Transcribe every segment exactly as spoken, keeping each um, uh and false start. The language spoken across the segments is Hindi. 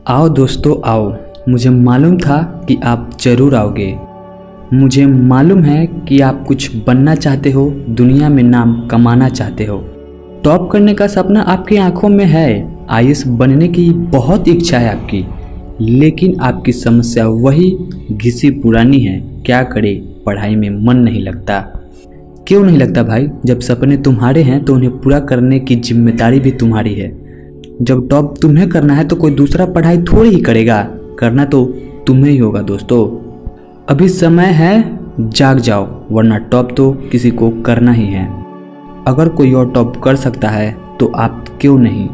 आओ दोस्तों आओ, मुझे मालूम था कि आप ज़रूर आओगे। मुझे मालूम है कि आप कुछ बनना चाहते हो, दुनिया में नाम कमाना चाहते हो। टॉप करने का सपना आपकी आंखों में है, आई ए एस बनने की बहुत इच्छा है आपकी, लेकिन आपकी समस्या वही घिसी पुरानी है। क्या करे, पढ़ाई में मन नहीं लगता। क्यों नहीं लगता भाई? जब सपने तुम्हारे हैं तो उन्हें पूरा करने की जिम्मेदारी भी तुम्हारी है। जब टॉप तुम्हें करना है तो कोई दूसरा पढ़ाई थोड़ी ही करेगा, करना तो तुम्हें ही होगा। दोस्तों अभी समय है, जाग जाओ, वरना टॉप तो किसी को करना ही है। अगर कोई और टॉप कर सकता है तो आप क्यों नहीं?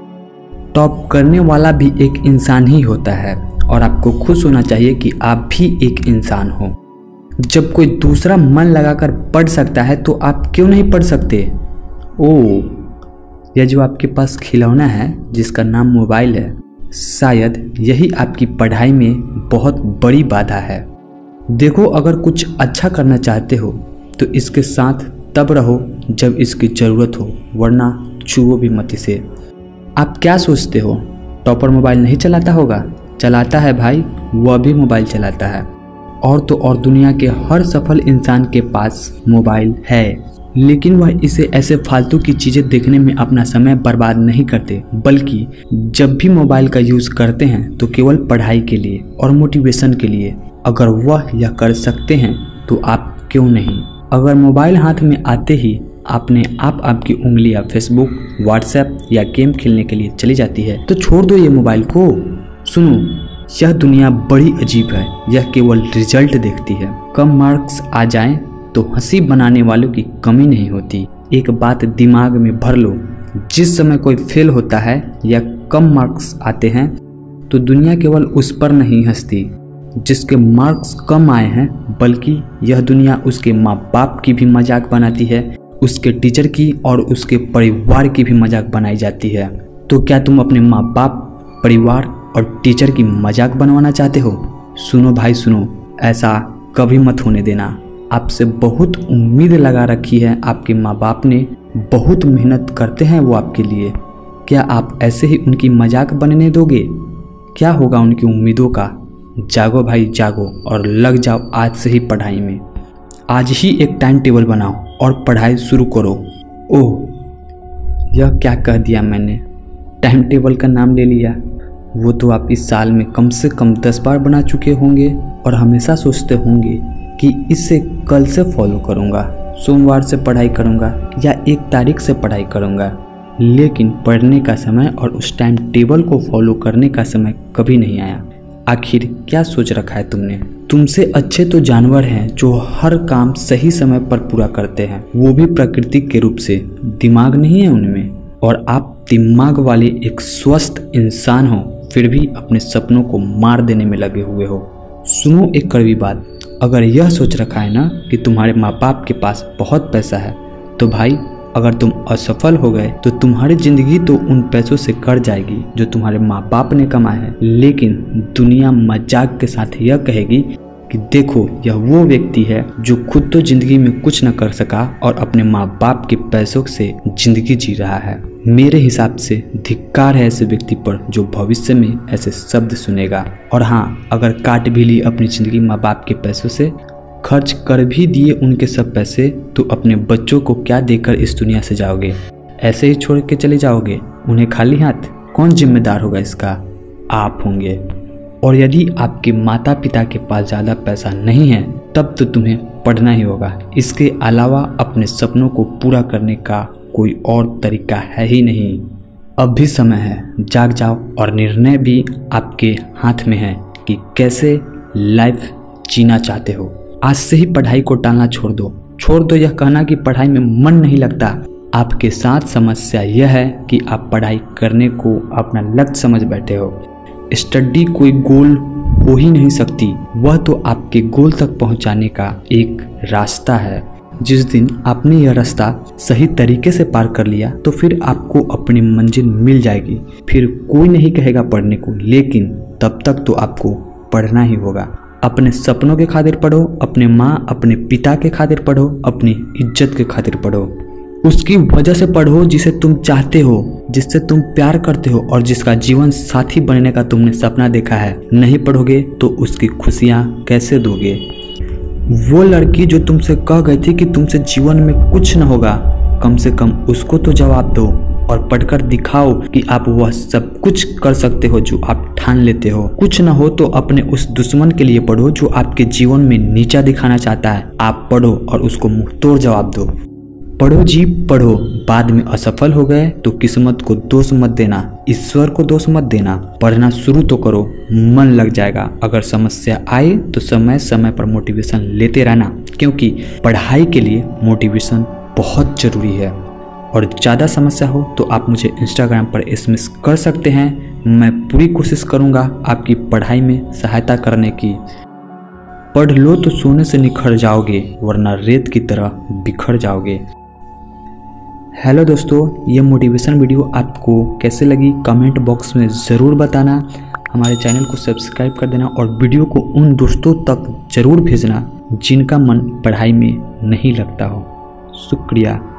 टॉप करने वाला भी एक इंसान ही होता है और आपको खुश होना चाहिए कि आप भी एक इंसान हो। जब कोई दूसरा मन लगाकर पढ़ सकता है तो आप क्यों नहीं पढ़ सकते? ओह, यह जो आपके पास खिलौना है जिसका नाम मोबाइल है, शायद यही आपकी पढ़ाई में बहुत बड़ी बाधा है। देखो, अगर कुछ अच्छा करना चाहते हो तो इसके साथ तब रहो जब इसकी ज़रूरत हो, वरना छुओ भी मत इसे। आप क्या सोचते हो टॉपर मोबाइल नहीं चलाता होगा? चलाता है भाई, वह भी मोबाइल चलाता है। और तो और दुनिया के हर सफल इंसान के पास मोबाइल है, लेकिन वह इसे ऐसे फालतू की चीज़ें देखने में अपना समय बर्बाद नहीं करते, बल्कि जब भी मोबाइल का यूज़ करते हैं तो केवल पढ़ाई के लिए और मोटिवेशन के लिए। अगर वह यह कर सकते हैं तो आप क्यों नहीं? अगर मोबाइल हाथ में आते ही आपने आप आपकी उंगलियां फेसबुक, व्हाट्सएप या गेम खेलने के लिए चली जाती है तो छोड़ दो ये मोबाइल को। सुनो, यह दुनिया बड़ी अजीब है, यह केवल रिजल्ट देखती है। कम मार्क्स आ जाएं तो हंसी बनाने वालों की कमी नहीं होती। एक बात दिमाग में भर लो, जिस समय कोई फेल होता है या कम मार्क्स आते हैं तो दुनिया केवल उस पर नहीं हंसती जिसके मार्क्स कम आए हैं, बल्कि यह दुनिया उसके माँ बाप की भी मजाक बनाती है, उसके टीचर की और उसके परिवार की भी मजाक बनाई जाती है। तो क्या तुम अपने माँ बाप, परिवार और टीचर की मजाक बनवाना चाहते हो? सुनो भाई सुनो, ऐसा कभी मत होने देना। आपसे बहुत उम्मीद लगा रखी है आपके माँ बाप ने, बहुत मेहनत करते हैं वो आपके लिए। क्या आप ऐसे ही उनकी मजाक बनने दोगे? क्या होगा उनकी उम्मीदों का? जागो भाई जागो और लग जाओ आज से ही पढ़ाई में। आज ही एक टाइम टेबल बनाओ और पढ़ाई शुरू करो। ओह, यह क्या कह दिया मैंने? टाइम टेबल का नाम ले लिया। वो तो आप इस साल में कम से कम दस बार बना चुके होंगे और हमेशा सोचते होंगे कि इसे कल से फॉलो करूँगा, सोमवार से पढ़ाई करूँगा या एक तारीख से पढ़ाई करूँगा, लेकिन पढ़ने का समय और उस टाइम टेबल को फॉलो करने का समय कभी नहीं आया। आखिर क्या सोच रखा है तुमने? तुमसे अच्छे तो जानवर हैं जो हर काम सही समय पर पूरा करते हैं, वो भी प्राकृतिक के रूप से। दिमाग नहीं है उनमें, और आप दिमाग वाले एक स्वस्थ इंसान हो, फिर भी अपने सपनों को मार देने में लगे हुए हो। सुनो एक कड़वी बात, अगर यह सोच रखा है ना कि तुम्हारे माँ बाप के पास बहुत पैसा है, तो भाई अगर तुम असफल हो गए तो तुम्हारी जिंदगी तो उन पैसों से कट जाएगी जो तुम्हारे माँ बाप ने कमाए हैं। लेकिन दुनिया मजाक के साथ यह कहेगी कि देखो, यह वो व्यक्ति है जो खुद तो जिंदगी में कुछ न कर सका और अपने माँ बाप के पैसों से जिंदगी जी रहा है। मेरे हिसाब से धिक्कार है ऐसे व्यक्ति पर जो भविष्य में ऐसे शब्द सुनेगा। और हाँ, अगर काट भी ली अपनी जिंदगी माँ बाप के पैसों से, खर्च कर भी दिए उनके सब पैसे, तो अपने बच्चों को क्या देकर इस दुनिया से जाओगे? ऐसे ही छोड़ के चले जाओगे उन्हें खाली हाथ? कौन जिम्मेदार होगा इसका? आप होंगे। और यदि आपके माता पिता के पास ज़्यादा पैसा नहीं है तब तो तुम्हें पढ़ना ही होगा। इसके अलावा अपने सपनों को पूरा करने का कोई और तरीका है ही नहीं। अब भी समय है, जाग जाओ, और निर्णय भी आपके हाथ में है कि कैसे लाइफ जीना चाहते हो। आज से ही पढ़ाई को टालना छोड़ दो। छोड़ दो यह कहना कि पढ़ाई में मन नहीं लगता। आपके साथ समस्या यह है कि आप पढ़ाई करने को अपना लक्ष्य समझ बैठे हो। स्टडी कोई गोल हो ही नहीं सकती, वह तो आपके गोल तक पहुंचाने का एक रास्ता है। जिस दिन आपने यह रास्ता सही तरीके से पार कर लिया तो फिर आपको अपनी मंजिल मिल जाएगी। फिर कोई नहीं कहेगा पढ़ने को, लेकिन तब तक तो आपको पढ़ना ही होगा। अपने सपनों के खातिर पढ़ो, अपने माँ अपने पिता के खातिर पढ़ो, अपनी इज्जत के खातिर पढ़ो। उसकी वजह से पढ़ो जिसे तुम चाहते हो, जिससे तुम प्यार करते हो और जिसका जीवन साथी बनने का तुमने सपना देखा है। नहीं पढ़ोगे तो उसकी खुशियाँ कैसे दोगे? वो लड़की जो तुमसे कह गई थी कि तुमसे जीवन में कुछ न होगा, कम से कम उसको तो जवाब दो और पढ़कर दिखाओ कि आप वह सब कुछ कर सकते हो जो आप ठान लेते हो। कुछ न हो तो अपने उस दुश्मन के लिए पढ़ो जो आपके जीवन में नीचा दिखाना चाहता है। आप पढ़ो और उसको मुंह तोड़ जवाब दो। पढ़ो जी पढ़ो, बाद में असफल हो गए तो किस्मत को दोष मत देना, ईश्वर को दोष मत देना। पढ़ना शुरू तो करो, मन लग जाएगा। अगर समस्या आए तो समय समय पर मोटिवेशन लेते रहना, क्योंकि पढ़ाई के लिए मोटिवेशन बहुत ज़रूरी है। और ज़्यादा समस्या हो तो आप मुझे इंस्टाग्राम पर एसएमएस कर सकते हैं। मैं पूरी कोशिश करूँगा आपकी पढ़ाई में सहायता करने की। पढ़ लो तो सोने से निखर जाओगे, वरना रेत की तरह बिखर जाओगे। हेलो दोस्तों, ये मोटिवेशन वीडियो आपको कैसे लगी कमेंट बॉक्स में ज़रूर बताना। हमारे चैनल को सब्सक्राइब कर देना और वीडियो को उन दोस्तों तक ज़रूर भेजना जिनका मन पढ़ाई में नहीं लगता हो। शुक्रिया।